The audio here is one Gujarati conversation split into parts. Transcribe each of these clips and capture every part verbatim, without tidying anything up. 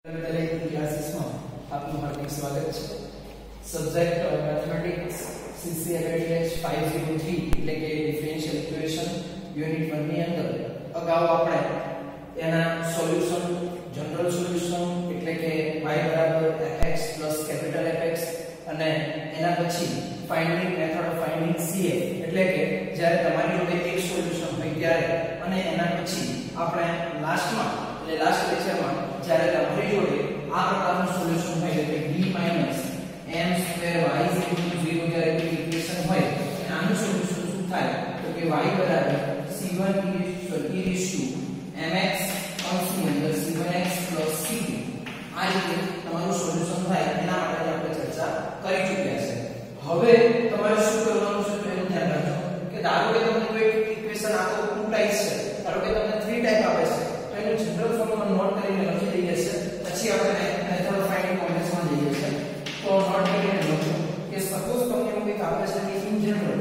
क्लासेस में आपનું હાર્દિક સ્વાગત છે. સબ્જેક્ટ મેથમેટિક્સ સીસી એલડીએચ પાંચસો ત્રણ એટલે કે ડિફરન્શિયલ ઇક્વેશન યુનિટ એક ની અંદર અગાઉ આપણે એના સોલ્યુશન જનરલ સોલ્યુશન એટલે કે y બરાબર fx કેપિટલ Fx અને એના પછી finding method of finding cf એટલે કે જ્યારે તમારી જોડે એક સોલ્યુશન હોય ત્યારે અને એના પછી આપણે લાસ્ટમાં એટલે લાસ્ટ લેક્ચરમાં જ્યારે તમારી જોડે આ પ્રકારનું સોલ્યુશન હોય એટલે d m square y zero જ્યારે કોઈ ઇક્વેશન હોય અને આનું સોલ્યુશન શું થાય તો કે y બરાબર c one e raised to mx અંશની અંદર c one x c two આ રીતે તમારું સોલ્યુશન થાય એના માટે આપણે ચર્ચા કરી ચૂક્યા છે. હવે તમારે શું કરવાનું છે તો એનું ધ્યાન રાખજો કે ધારો કે તમને કોઈ ઇક્વેશન આખો ટુ ટાઈપ્સ છે, ધારો કે તમને થ્રી ટાઈપ આપે છે તો એનું જનરલ ફોર્મમાં નોટ કરીને લખી દઈએ છે, પછી આપણે મેથડ ઓફ ફાઇન્ડિંગ કોમ્પ્લેક્સમાં જઈએ છીએ તો નોટ કરીને લખો કે સપોઝ તમને એવું કંઈક આપે છે કે in general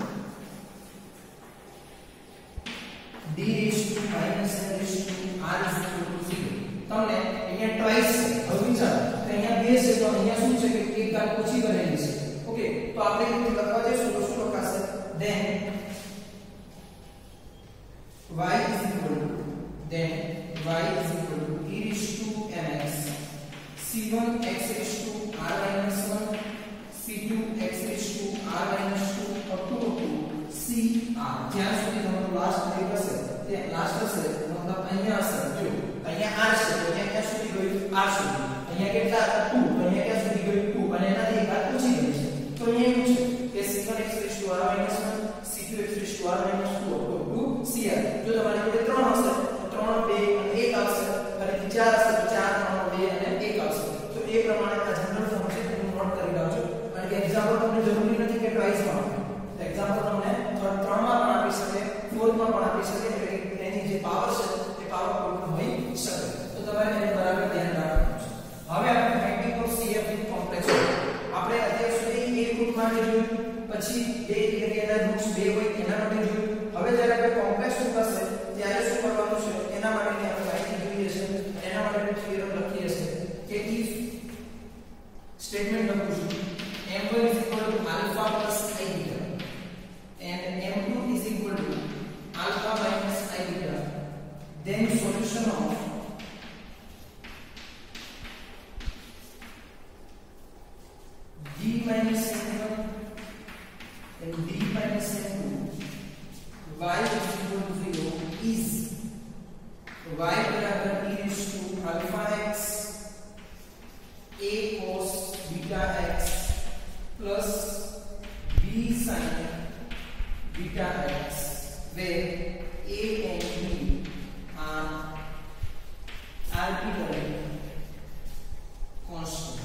d raised to minus n raised to r is equal to zero. તમને અહીંયા ટ્વાઇસ હવે વિચારો તો અહીંયા બે છે તો અહીંયા શું છે કે એક ઘાત ઓછી બનેલી છે. ઓકે, તો આપણે એ લખવા જઈશું તો શું લખાશે then y is equal to then y is equal to e raised to mx c one x raised to r minus one c two x raised to r minus two up to c r જ્યાં સુધી તમારો લાસ્ટ ટેક હશે તે લાસ્ટ હશે મતલબ અહીંયા હશે જો અહીંયા r છે તો અહીંયા ક્યાં સુધી ગયું r સુધી, અહીંયા કેટલા two તો અહીંયા ક્યાં સુધી ગયું two અને એનાથી એક ઘાત ઓછી ગઈ છે તો અહીંયા એવું છે કે c one x raised to r minus one c two x raised to r minus two up to c r. જો તમારી જોડે ત્રણ હશે તો ત્રણ બે અને એક આવશે, અને ચાર હશે તો ચાર ત્રણ બે અને એક આવશે. તો એ પ્રમાણે આ જનરલ ફોર્મ છે તમે નોટ કરી રાખજો, કારણ કે એક્ઝામ્પલ તમને જરૂરી નથી કે ટ્વાઇસ માં આપે, એક્ઝામ્પલ તમને ત્રણ માં પણ આપી શકે, ચાર માં પણ આપી શકે, એટલે એની જે પાવર છે તે પાવર કોઈ હોઈ શકે. તો તમારે એને બરાબર ધ્યાન રાખવાનું છે. હવે આપણે finding of cf in complex આપણે અત્યાર સુધી એક રૂટ માટે જોયું, પછી બે એટલે કે એના રૂટ્સ બે હોય એના માટે જોયું. હવે જ્યારે આપણે કોમ્પ્લેક્સ રૂટ હશે ત્યારે શું કરવાનું છે એના માટેની આપણે માહિતી જોઈએ છે. એના માટે થિયરમ લખીએ છે કે if સ્ટેટમેન્ટ લખું છું m one is equal to alpha plus i beta and m two is equal to alpha minus i beta, then solution of g minus m one and d minus m two y is equal to zero is y बराबर e raised to alpha x a cos beta x plus b sin beta x, where a and b are arbitrary constant.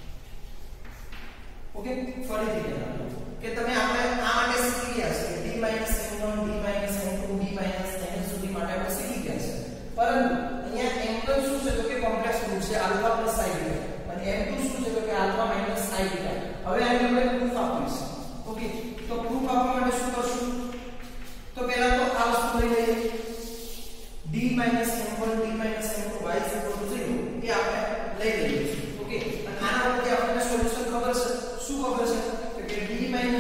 Okay, ફરીથી કહેવાનું કે તમે આપણે આ માટે શીખી ગયા છે d m one d m two d m n સુધી માટે આપણે શીખી ગયા છે, પરંતુ અહીંયા m one શું છે તો કે કોમ્પ્લેક્સ રૂટ છે આલ્ફા પ્લસ i બીટા, અને m two શું છે તો કે આલ્ફા માઈનસ i બીટા. હવે આને આપણે પ્રૂફ આપવું છે. ઓકે, તો પ્રૂફ આપવા માટે શું કરશું તો પહેલા તો આ વસ્તુ લઈ લઈએ d m one d m two y is equal to zero એ આપણે લઈ લઈએ છીએ. ઓકે, અને આના પરથી આપણને સોલ્યુશન ખબર છે. શું ખબર છે તો કે d m one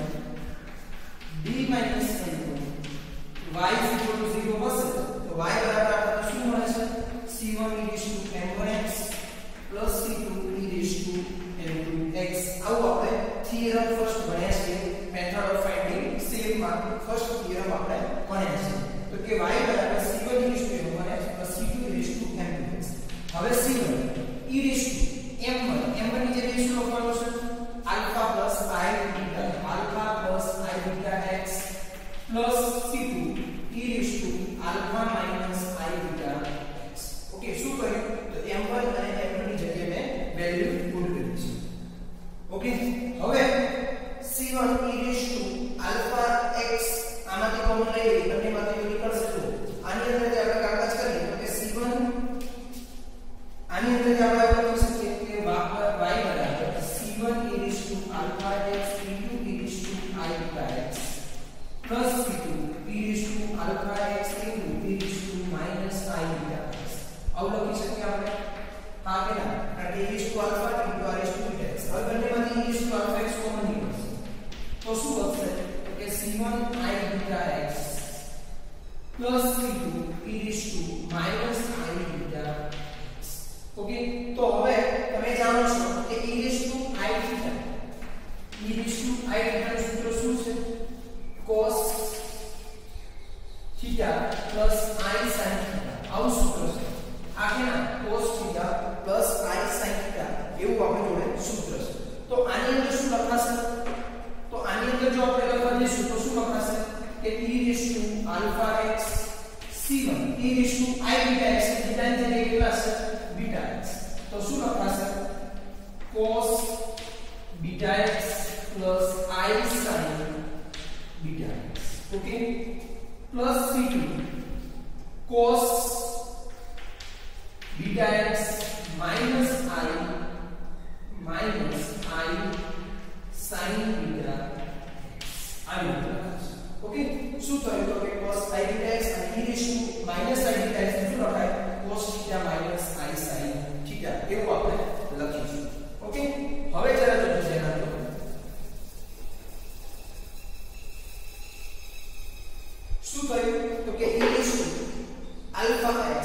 d m two y is equal to zero હશે તો y બરાબર આપણને શું મળે છે c one e raised to m one x plus c two e raised to m two x. આવું આપણે થિયરમ ફર્સ્ટ ભણ્યા છે મેથડ ઓફ ફાઇન્ડિંગ cf માં ફર્સ્ટ થિયરમ આપણે ભણ્યા છે તો કે y બરાબર c one e raised to m one x plus c two e raised to m two x. હવે c one e raised to m one m one ની જગ્યાએ શું લખવાનું છે alpha plus i beta alpha plus i beta x plus c two e raised to alpha minus i beta x. Okay, શું કર્યું તો m one અને m two ની જગ્યાએ મેં વેલ્યુ પુટ કરી છે. ઓકે, હવે c one e raised to alpha x આમાંથી કોમન લઈ લઈએ, બંનેમાંથી નીકળશે તો આની અંદર જે આપણે કાગળ કરીએ તો કે c one આની અંદર જે આપણે લખી શકીએ કે y બરાબર c one e raised to alpha x c two e raised to i beta x plus c two e raised to alpha x into e raised to minus i beta x. આવું લખી શકીએ આપણે. આ plus c two e raised to minus I theta. Okay, તો હવે તમે જાણો છો કે e raised to I theta, e raised to I theta નું સૂત્ર શું છે? cos theta plus I sin theta. આવું સૂત્ર છે. આ કે ના cos theta plus I sin theta એવું આપણી જોડે સૂત્ર છે. તો આની અંદર શું લખાશે? તો આની અંદર જો આપણે લખવા જઈશું તો શું લખાશે કે e raised to alpha x c one e raised to I beta x, beta ની જગ્યાએ કેટલા છે? beta x. તો શું લખાશે? cos beta x plus I sin beta x. Okay, plus c two cos beta x minus I minus I sin beta x. આવી રીતે લખાશે. ઓકે, શું થયું તો કે cos I beta x અને e raised to minus I beta x શું લખાય? cos theta minus I sin theta એવું આપણે લખીશું. ઓકે, હવે જરા જોજો જેના તો શું થયું તો કે e raised to alpha x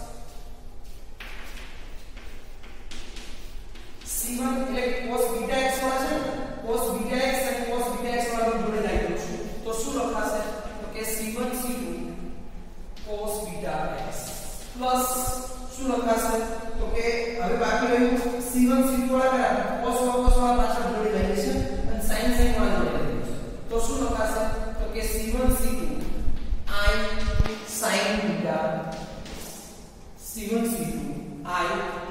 c one એટલે cos beta x વાળા છે, cos beta x અને cos beta x વાળા જોડે લાવી દઉં છું તો શું લખાશે તો કે c one c two cos beta x plus શું લખાશે તો કે હવે બાકી રહ્યું c one c two વાળા કરા cos cos વાળા પાછળ જોડે લાવી છે અને sin sin વાળા જોડે લાવી છે તો શું લખાશે તો કે c one c two I sin beta c one c two I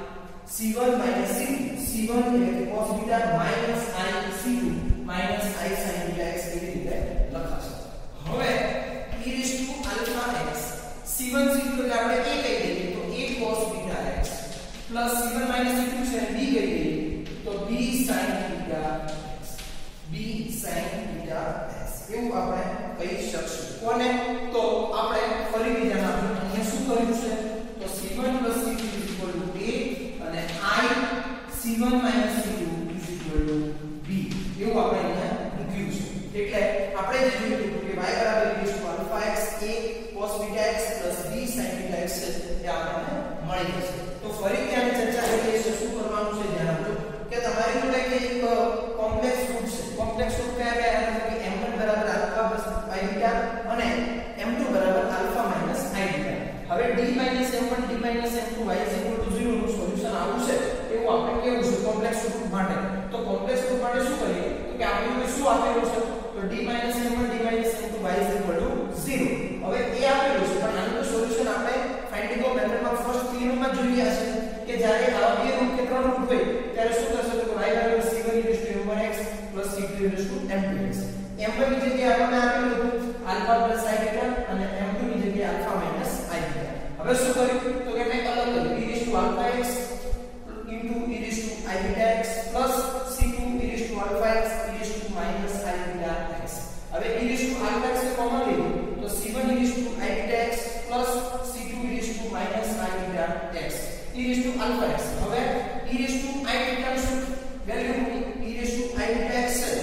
c one minus c two c one એટલે cos beta minus I c two minus I sin beta x એવી રીતે લખાશે. હવે e raised to alpha x c one c two એટલે આપણે a કહી દઈએ તો a cos beta x plus c one minus c two છે b કહી દઈએ તો b sin beta x b sin beta x એવું આપણે કહી શકશું. કોને? તો આપણે ફરીથી ધ્યાન આપજો. અહીંયા શું કર્યું છે તો c one plus c two is equal to a અને I c one minus c two is equal to b એવું આપણે અહીંયા મૂક્યું છે. એટલે આપણે જે જોયું કે y બરાબર e raised to alpha x a cos beta x plus b sin beta x છે એ આપણને મળી જશે. તો ફરીથી આની ચર્ચા કરીએ તો શું કરવાનું છે ધ્યાન આપજો કે તમારી જોડે એક કોમ્પ્લેક્સ રૂટ છે. કોમ્પ્લેક્સ રૂટ કયા કયા એટલે કે m one બરાબર alpha plus I beta અને m two બરાબર alpha minus I beta. હવે d minus m one d minus m two y is equal to zero નું સોલ્યુશન આવું છે એવું આપણે કેવું છે કોમ્પ્લેક્સ રૂટ માટે. તો કોમ્પ્લેક્સ રૂટ માટે શું કરીએ તો કે આપણે શું આપેલું છે તો d minus m one d minus m two y is equal to zero. હવે એ આપેલું છે પણ આનું સોલ્યુશન આપણે ફાઇન્ડિંગ ઓફ મેથડમાં ફર્સ્ટ થિયરમમાં જોઈએ છે કે જ્યારે આવા બે રૂટ કે ત્રણ રૂટ હોય ત્યારે શું થશે તો y બરાબર c one e raised to m one x plus c two e raised to m two x. m one ની જગ્યાએ આપણને આપેલું હતું alpha plus I beta અને m two ની જગ્યાએ alpha minus I beta. હવે શું કર્યું તો કે મેં અલગ કર્યું e raised to alpha x into e raised to I beta x plus c two e raised to alpha x e raised to minus I beta x. હવે e raised to alpha x ને કોમન લીધું તો c one e raised to I beta x plus c two e raised to minus I beta x e raised to alpha x. હવે e raised to I beta નું શું value e raised to I beta x છે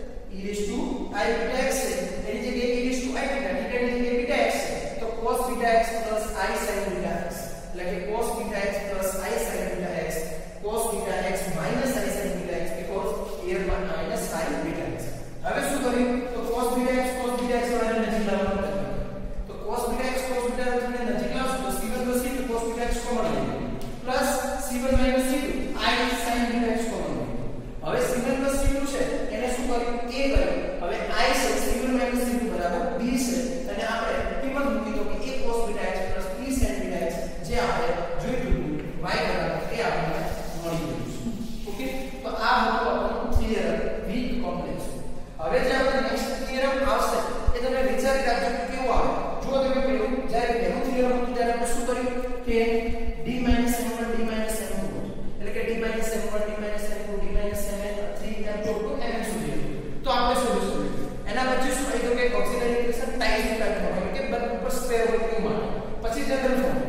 e raised to I beta x છે એની જગ્યાએ e raised to I beta theta ની જગ્યાએ beta x છે તો cos beta x plus I sin beta x એટલે કે cos beta x plus I sin beta x cos beta x minus I sin beta x because here one minus I beta x. હવે શું કર્યું તો cos beta x cos beta x વાળાને નજીક લાવવાનો પ્રયત્ન કર્યો તો cos beta x cos beta x ને નજીક લાવશો તો c one plus c two cos beta x common લઈએ plus c one minus c two I sin beta x common લઈએ. હવે c one plus c two છે એને શું કર્યું a કર્યું. હવે I છે c one minus c two બરાબર b છે અને આપણે કિંમત મૂકી દો કે a cos beta x plus b sin beta x જે આપણે જોઈતું હતું y બરાબર એ આપણને મળી ગયું છે. ઓકે, તો આ હતું આપણું થિયરમ વીક કોમ્પ્લેક્સ. હવે જે આપણે નેક્સ્ટ થિયરમ આવશે એ તમે વિચારી રાખજો કે કેવું આવે. જો તમે પેલું જ્યારે પહેલું થિયરમ હતું ત્યારે આપણે શું કર્યું કે d minus m one d minus m two એટલે કે d minus m one d minus m two d minus m three m four to m સુધી તો આપણે સોલ્યુશન એના પછી શું થઈ ગયું કે ઓક્સિલરી ઇક્વેશન ટાઈપ કરવાનું કે બરાબર ઉપર સ્ક્વેર હોય એવું માટે પછી જનરલ ફોર્મ.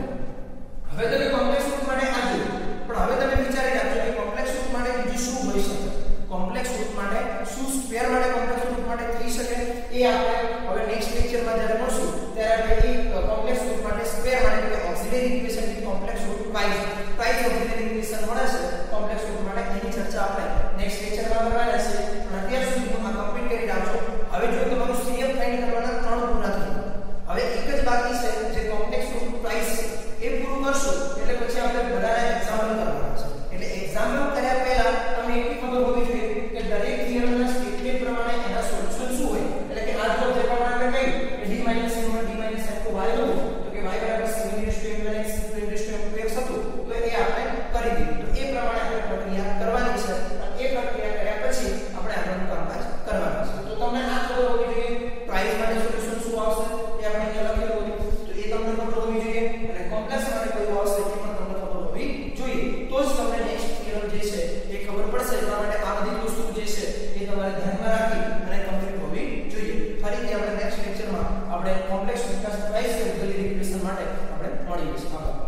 હવે તમે કોમ્પ્લેક્સ રૂટ માટે આ જોયું પણ હવે તમે વિચારી રાખજો કે કોમ્પ્લેક્સ રૂટ માટે બીજું શું હોઈ શકે. કોમ્પ્લેક્સ રૂટ માટે શું સ્ક્વેર માટે કોમ્પ્લેક્સ રૂટ માટે થઈ શકે એ આપણે હવે નેક્સ્ટ લેક્ચરમાં જ્યારે મળશું ત્યારે આપણે એ auxiliary equation with complex root twice twice auxiliary equation મળે છે કોમ્પ્લેક્સ રૂટ માટે. એની ચર્ચા આપણે નેક્સ્ટ લેક્ચરમાં કરવાના છે. અને અત્યાર સુધી હું આ કમ્પ્લીટ કરી રાખજો. હવે જો તમારું સીએફ ફાઇન્ડ કરવાના ત્રણ પૂરા થઈ ગયા, હવે એક જ બાકી છે જે કોમ્પ્લેક્સ રૂટ ટ્વાઇસ એ પૂરું કરશો એટલે પછી આપણે બધાના એક્ઝામ્પલ કરવાના છે. એટલે એક્ઝામ્પલ કર્યા પહેલા તમને એટલી ખબર હોવી જોઈએ કે દરેક થિયરમના સ્ટેટમેન્ટ પ્રમાણે એના સોલ્યુશન શું હોય. એટલે કે આ જો જે પ્રમાણે આપણે કહ્યું કે d - n d - n y હતું તો કે y બરાબર c into n x into n two x હતું તો એ આપણે કરી દીધું. તો એ પ્રમાણે આપણે પ્રક્રિયા કરવાની છે અને એ પ્રક્રિયા કર્યા પછી આપણે આગળનું કામકાજ કરવાનું છે. તો તમને આ ખબર હોવી જોઈએ ટ્વાઇસ માટે સોલ્યુશન શું આવશે એ આપણે અહીંયા લખેલું હતું તો એ તમને ખબર હોવી જોઈએ. અને કોમ્પ્લેક્સ માટે કયું આવશે એ પણ તમને ખબર હોવી જોઈએ. તો જ તમને નેક્સ્ટ થિયરમ જે છે એ ખબર પડશે. એટલા માટે આ બધી વસ્તુ જે છે એ તમારે ધ્યાનમાં રાખી અને કમ્પ્લીટ હોવી જોઈએ. ફરીથી આપણે નેક્સ્ટ લેક્ચરમાં આપણે કોમ્પ્લેક્સ વિકાસ ટ્વાઇસ ઓક્સિલરી ઇક્વેશન માટે આપણે મળીશું. આભાર.